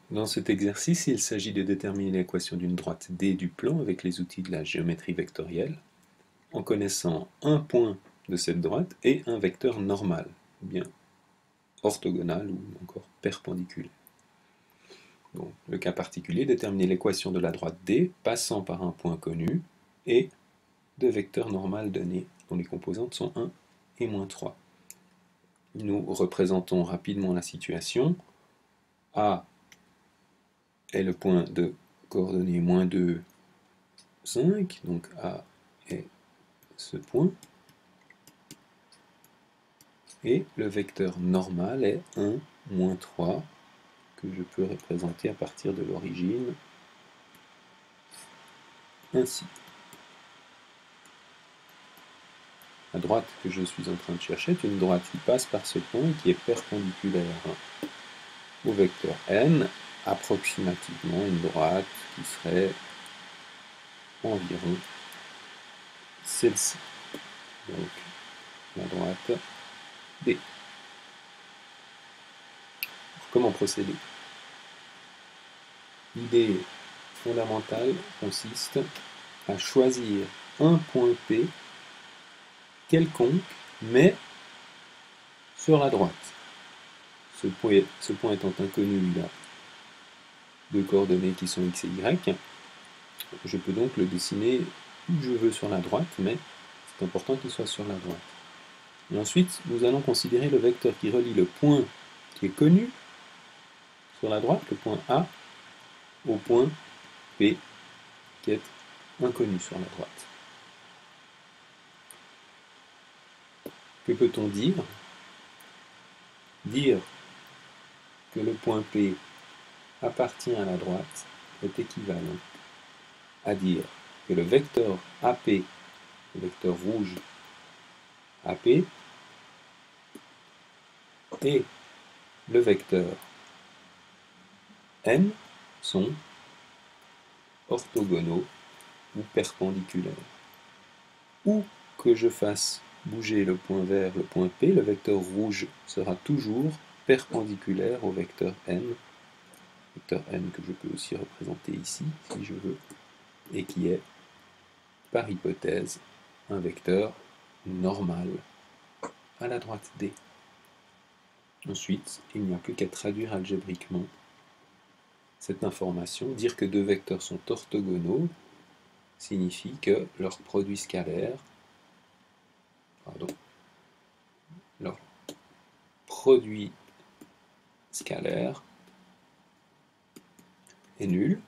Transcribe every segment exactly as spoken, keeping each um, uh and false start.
Dans cet exercice, il s'agit de déterminer l'équation d'une droite D du plan avec les outils de la géométrie vectorielle, en connaissant un point de cette droite et un vecteur normal, ou bien orthogonal ou encore perpendiculaire. Donc, le cas particulier, déterminer l'équation de la droite D passant par un point connu et de vecteurs normaux donnés dont les composantes sont un et moins trois. Nous représentons rapidement la situation. A est le point de coordonnées moins deux, cinq, donc A est ce point, et le vecteur normal est un, moins trois, que je peux représenter à partir de l'origine, ainsi. La droite que je suis en train de chercher est une droite qui passe par ce point et qui est perpendiculaire au vecteur n, approximativement une droite qui serait environ celle-ci. Donc la droite D. Alors, comment procéder? L'idée fondamentale consiste à choisir un point P quelconque, mais sur la droite. Ce point, ce point étant inconnu, il a deux coordonnées qui sont x et y. Je peux donc le dessiner où je veux sur la droite, mais c'est important qu'il soit sur la droite. Et ensuite, nous allons considérer le vecteur qui relie le point qui est connu sur la droite, le point A, au point P qui est inconnu sur la droite. Que peut-on dire? Dire que le point P appartient à la droite est équivalent à dire que le vecteur A P, le vecteur rouge A P, et le vecteur N sont orthogonaux ou perpendiculaires. Où que je fasse bouger le point vers le point P, le vecteur rouge sera toujours perpendiculaire au vecteur N, vecteur N que je peux aussi représenter ici si je veux, et qui est, par hypothèse, un vecteur normal à la droite D. Ensuite, il n'y a plus qu'à traduire algébriquement cette information. Dire que deux vecteurs sont orthogonaux signifie que leur produit scalaire, pardon, leur produit scalaire est nul.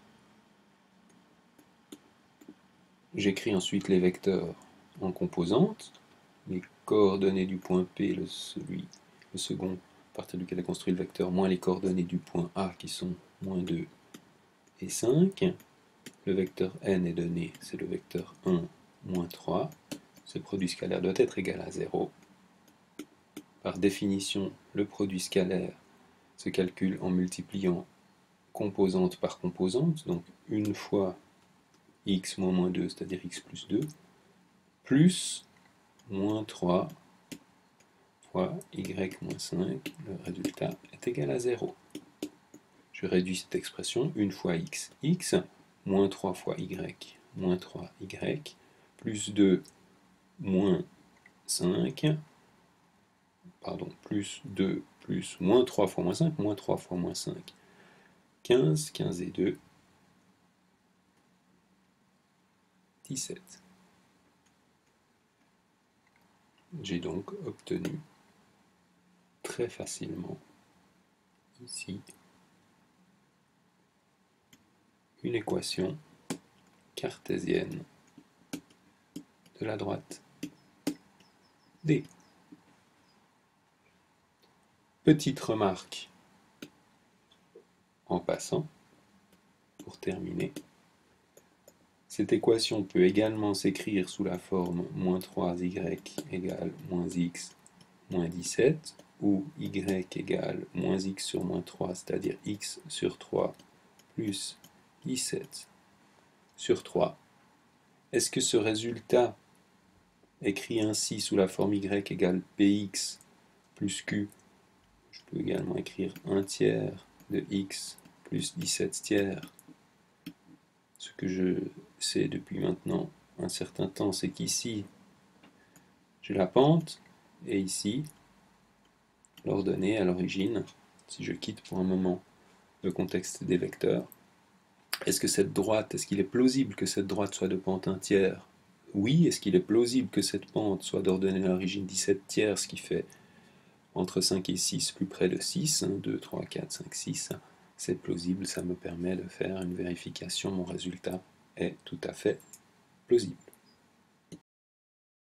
J'écris ensuite les vecteurs en composantes, les coordonnées du point P, le, celui, le second à partir duquel est construit le vecteur, moins les coordonnées du point A qui sont moins deux et cinq. Le vecteur n est donné, c'est le vecteur un, moins trois. Ce produit scalaire doit être égal à zéro. Par définition, le produit scalaire se calcule en multipliant composante par composante, donc une fois x moins moins deux, c'est-à-dire x plus deux, plus moins trois fois y moins cinq, le résultat est égal à zéro. Je réduis cette expression, une fois x, x, moins trois fois y, moins trois y, plus deux, moins cinq, pardon, plus deux, plus moins trois fois moins cinq, moins trois fois moins cinq, quinze, quinze et deux, dix-sept. J'ai donc obtenu très facilement ici une équation cartésienne de la droite D. Petite remarque en passant, pour terminer. Cette équation peut également s'écrire sous la forme moins trois y égale moins x moins dix-sept, ou y égale moins x sur moins trois, c'est-à-dire x sur trois plus dix-sept sur trois. Est-ce que ce résultat, écrit ainsi sous la forme y égale px plus q, je peux également écrire un tiers de x plus dix-sept tiers. Ce que je sais depuis maintenant un certain temps, c'est qu'ici, j'ai la pente, et ici, l'ordonnée à l'origine, si je quitte pour un moment le contexte des vecteurs. Est-ce que cette droite, est-ce qu'il est plausible que cette droite soit de pente un tiers? Oui. Est-ce qu'il est plausible que cette pente soit d'ordonnée à l'origine dix-sept tiers, ce qui fait entre cinq et six, plus près de six, hein, deux, trois, quatre, cinq, six, c'est plausible, ça me permet de faire une vérification, mon résultat est tout à fait plausible.